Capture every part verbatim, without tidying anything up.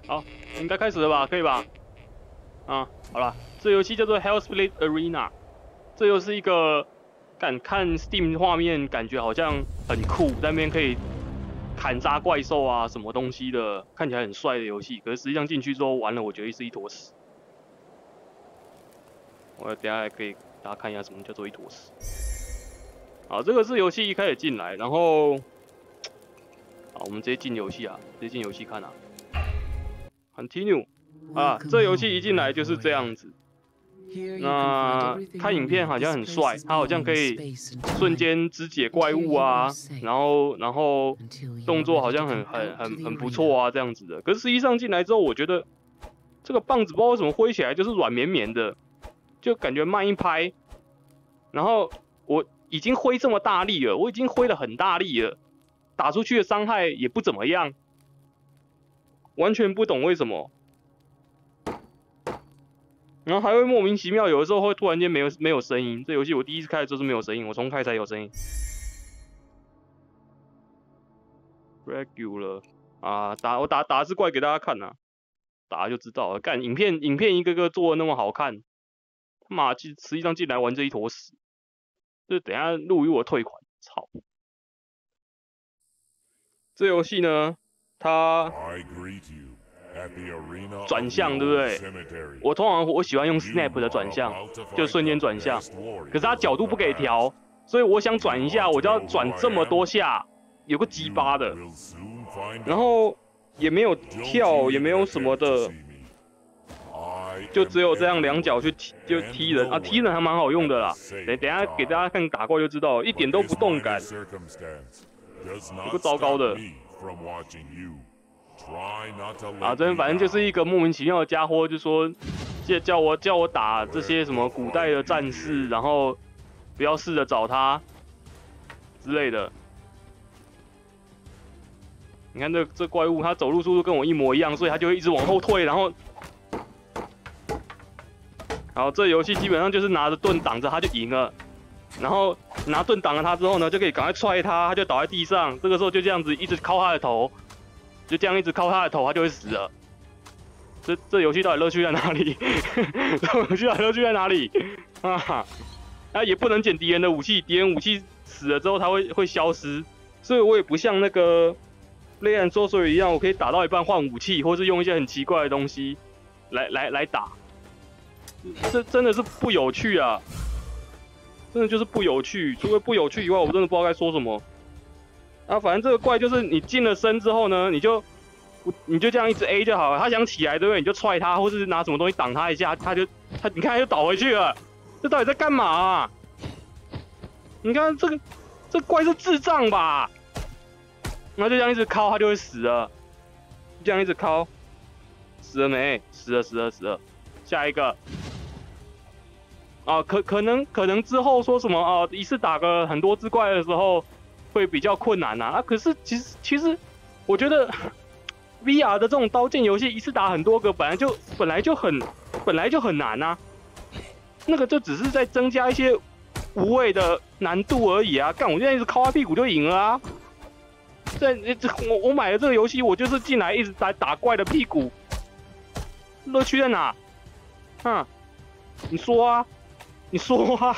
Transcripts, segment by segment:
好，应该开始了吧？可以吧？啊，好了，这游戏叫做 Hellsplit Arena， 这又是一个，敢看 Steam 画面，感觉好像很酷，在那边可以砍杀怪兽啊，什么东西的，看起来很帅的游戏。可是实际上进去之后玩了，我觉得是一坨屎。我等下可以大家看一下什么叫做一坨屎。好，这个是游戏一开始进来，然后，好，我们直接进游戏啊，直接进游戏看啊。Continue 啊，这游戏一进来就是这样子。那看影片好像很帅，他好像可以瞬间肢解怪物啊，然后然后动作好像很很很很不错啊这样子的。可是实际上进来之后，我觉得这个棒子不知道为什么挥起来就是软绵绵的，就感觉慢一拍。然后我已经挥这么大力了，我已经挥了很大力了，打出去的伤害也不怎么样，完全不懂为什么。然后还会莫名其妙，有的时候会突然间没有没有声音。这游戏我第一次开的时候是没有声音，我重开才有声音。Regular 啊，打我打打字怪给大家看啊，打就知道了。干影片影片一个个做的那么好看，他妈实际上进来玩这一坨屎，就等一下录于我退款，操！这游戏呢，它转向对不对？我通常我喜欢用 Snap 的转向，就瞬间转向。可是它角度不给调，所以我想转一下，我就要转这么多下，有个鸡巴的。然后也没有跳，也没有什么的，就只有这样两脚去踢就踢人啊，踢人还蛮好用的啦。等等一下给大家看打怪就知道了，一点都不动感，有个糟糕的。啊，这边反正就是一个莫名其妙的家伙，就说叫叫我叫我打这些什么古代的战士，然后不要试着找他之类的。你看这这怪物，它走路速度跟我一模一样，所以它就会一直往后退，然后，然后这游戏基本上就是拿着盾挡着它就赢了，然后拿盾挡了它之后呢，就可以赶快踹它，它就倒在地上，这个时候就这样子一直敲它的头。就这样一直敲他的头，他就会死了。这这游戏到底乐趣在哪里？这游戏到底乐趣在哪里？啊，啊也不能捡敌人的武器，敌人武器死了之后他会会消失，所以我也不像那个雷暗说所以一样，我可以打到一半换武器，或是用一些很奇怪的东西来来来打。这真的是不有趣啊！真的就是不有趣，除了不有趣以外，我真的不知道该说什么。啊，反正这个怪就是你近了身之后呢，你就你就这样一直 A 就好了。他想起来对不对？你就踹他，或是拿什么东西挡他一下，他就他你看他就倒回去了。这到底在干嘛啊？你看这个这怪是智障吧？然后就这样一直敲，他就会死了。这样一直敲，死了没？死了，死了，死了。下一个。啊，可可能可能之后说什么啊？一次打个很多只怪的时候。会比较困难呐、啊，啊，可是其实其实我觉得 V R 的这种刀剑游戏一次打很多个，本来就本来就很本来就很难啊，那个就只是在增加一些无谓的难度而已啊。干，我现在一直敲他屁股就赢了啊！这这我我买了这个游戏，我就是进来一直打打怪的屁股，乐趣在哪？哼，你说啊，你说啊，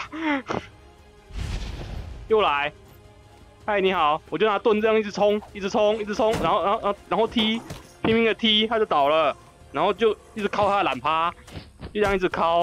又来。嗨，你好，我就拿盾这样一直冲，一直冲，一直冲，然后，然后，然后，然后踢，拼命的踢，他就倒了，然后就一直敲他的懒趴，就这样一直敲，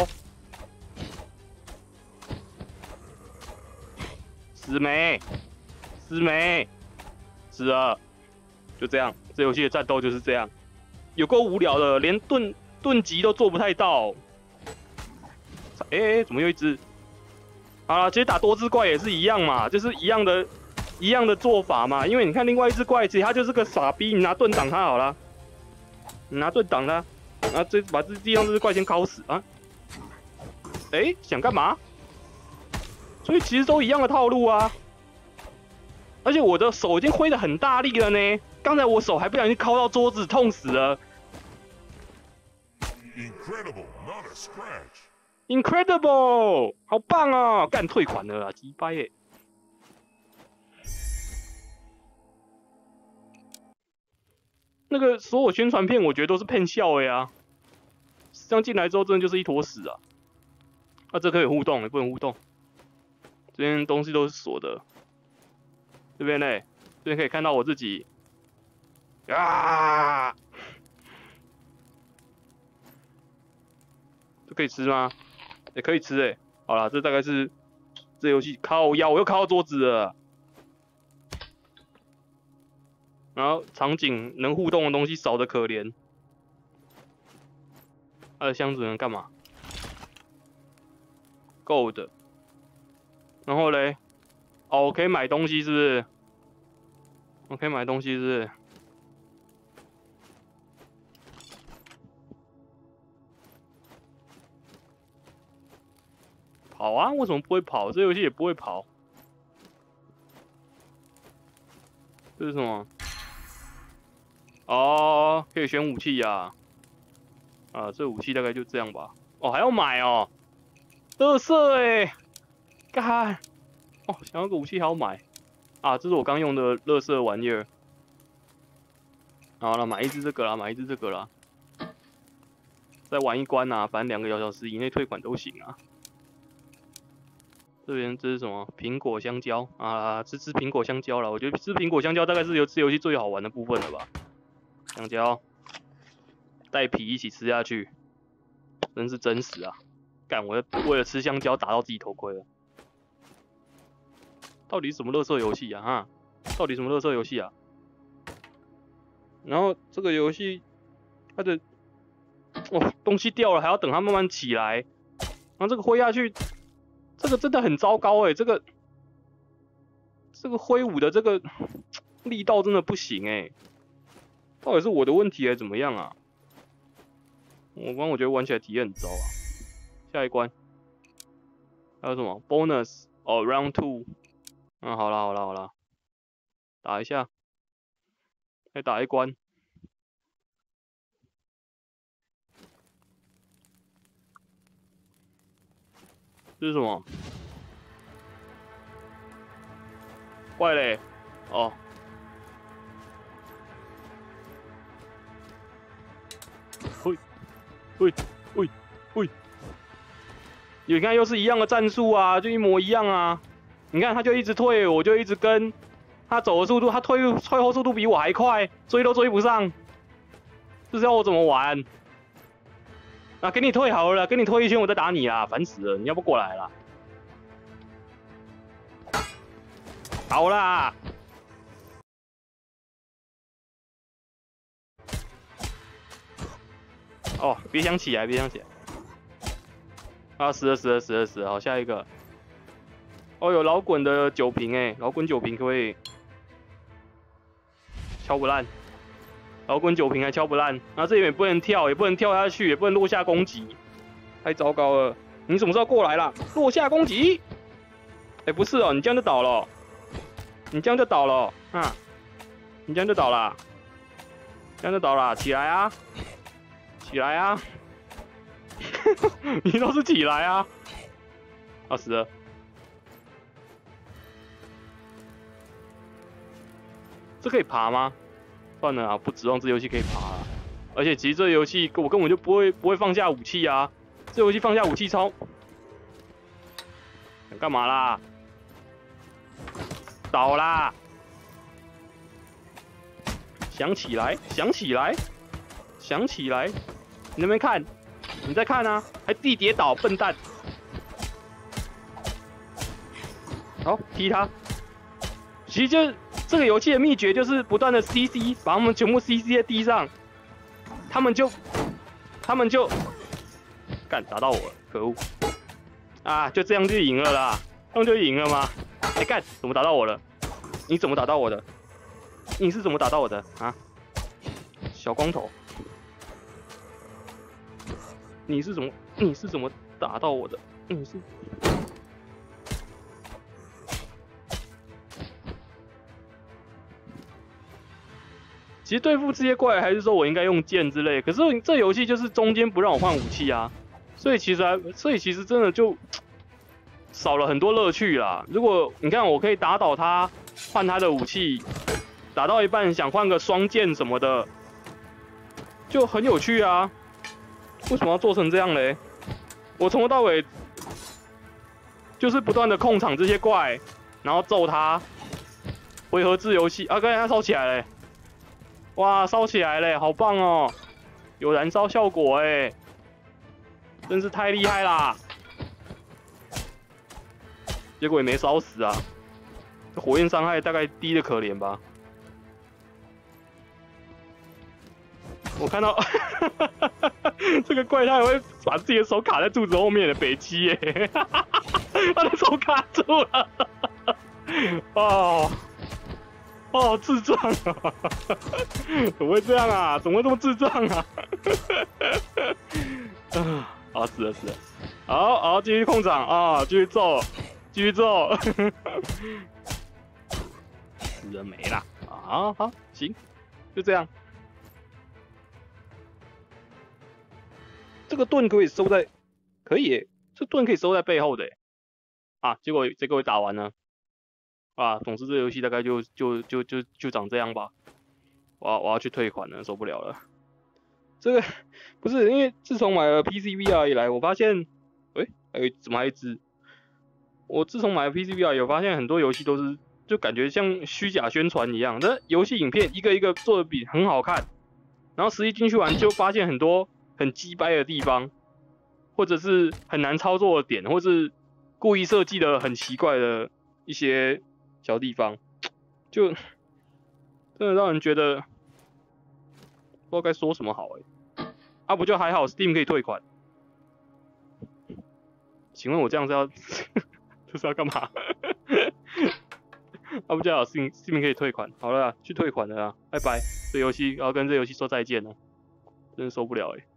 死没？死没？死了，就这样，这游戏的战斗就是这样，有够无聊的，连盾盾级都做不太到。哎、欸，怎么又一只？好了，其实打多只怪也是一样嘛，就是一样的。一样的做法嘛，因为你看另外一只怪，其实他就是个傻逼，你拿盾挡他好了，你拿盾挡他，啊，这把这地上这只怪先敲死啊！哎、欸，想干嘛？所以其实都一样的套路啊。而且我的手已经挥得很大力了呢，刚才我手还不小心敲到桌子，痛死了。Incredible, not a scratch. Incredible， 好棒哦！干退款了啊，鸡掰耶！ 那个所有宣传片，我觉得都是骗笑的呀。这样进来之后，真的就是一坨屎啊！啊，这可以互动，也不能互动。这边东西都是锁的。这边呢，这边可以看到我自己。啊！这可以吃吗？也可以吃哎、欸。好啦，这大概是这游戏靠腰，我又靠到桌子了。然后场景能互动的东西少得可怜。它的箱子能干嘛 ？Gold。然后嘞，哦，我可以买东西是不是？我可以买东西是不是？跑啊！为什么不会跑？这游戏也不会跑。这是什么？哦，可以选武器呀、啊。啊，这武器大概就这样吧。哦，还要买哦。垃圾哎！干！哦，想要个武器还要买。啊，这是我刚用的垃圾玩意儿。好了，买一只这个啦，买一只这个啦。再玩一关啊，反正两个小时以内退款都行啊。这边这是什么？苹果香蕉啊，吃吃苹果香蕉啦。我觉得吃苹果香蕉大概是游吃游戏最好玩的部分了吧。香蕉带皮一起吃下去，真是真实啊！干，我为了吃香蕉打到自己头盔了。到底是什么垃圾游戏啊？哈，到底什么垃圾游戏啊？然后这个游戏它的哦东西掉了还要等它慢慢起来，然后这个挥下去。这个真的很糟糕哎、欸，这个这个挥舞的这个力道真的不行哎、欸，到底是我的问题还是怎么样啊？我刚我觉得玩起来体验很糟啊。下一关还有什么 bonus 哦 round two， 嗯，好啦好啦好啦，打一下，再打一关。这是什么？怪嘞！哦，嘿，嘿，嘿，嘿！你看，又是一样的战术啊，就一模一样啊。你看，他就一直退，我就一直跟。他走的速度，他退退后速度比我还快，追都追不上。这是要我怎么玩？啊，给你退好了，给你退一圈，我再打你啊！烦死了，你要不过来啦？好啦，哦，别想起来，别想起来。啊，死了死了死了死了，好，下一个。哦，有老滚的酒瓶哎，老滚酒瓶可不可以敲不烂？老滚酒瓶还敲不烂，然后这里也不能跳，也不能跳下去，也不能落下攻击，太糟糕了！你什么时候过来啦？落下攻击？哎、欸，不是哦，你这样就倒了、哦，你这样就倒了，啊，你这样就倒了，这样就倒了，起来啊，起来啊！你倒是起来啊！啊，死了！这可以爬吗？算了啊，不指望这游戏可以爬了。而且其实这游戏我根本就不会不会放下武器啊！这游戏放下武器超……想干嘛啦？倒啦！想起来，想起来，想起来！你那边看，你在看啊？还地跌倒，笨蛋！好，踢他。其实就是这个游戏的秘诀，就是不断的 C C， 把他们全部 C C 在地上，他们就，他们就，干打到我了，可恶！啊，就这样就赢了啦，这样就赢了吗？哎、欸、干，怎么打到我了？你怎么打到我的？你是怎么打到我的啊？小光头，你是怎么？你是怎么打到我的？你是？其实对付这些怪，还是说我应该用剑之类？可是这游戏就是中间不让我换武器啊，所以其实还，所以其实真的就少了很多乐趣啦。如果你看我可以打倒他，换他的武器，打到一半想换个双剑什么的， 就很有趣啊。为什么要做成这样嘞？我从头到尾就是不断的控场这些怪，然后揍他。回合制游戏啊，刚才它烧起来了，哇，烧起来了，好棒哦！有燃烧效果哎，真是太厉害啦！结果也没烧死啊，这火焰伤害大概低的可怜吧。我看到这个怪，他还会把自己的手卡在肚子后面的北七耶，他的手卡住了，哦。哦，智障啊！怎么会这样啊？怎么会这么智障啊？啊，好死了死了！好好，继续控场啊，继续揍，继续揍！死人没啦！啊，好，行，就这样。这个盾可以收在，可以耶，这盾可以收在背后的耶啊！结果结果打完了。啊，总之这游戏大概就就就就就长这样吧。我要我要去退款了，受不了了。这个不是因为自从买了 P C V R 以来，我发现，喂，还有怎么还有一只？我自从买了 P C V R， 有发现很多游戏都是就感觉像虚假宣传一样，这游戏影片一个一个做的比很好看，然后实际进去玩就发现很多很鸡掰的地方，或者是很难操作的点，或是故意设计的很奇怪的一些。小地方，就真的让人觉得不知道该说什么好哎、欸。啊，不就还好 ，Steam 可以退款。请问我这样是要这是要干嘛？啊，不就好 ，Steam Steam 可以退款。好了啦，去退款了啦，拜拜。这游戏要跟这游戏说再见了，真的受不了哎、欸。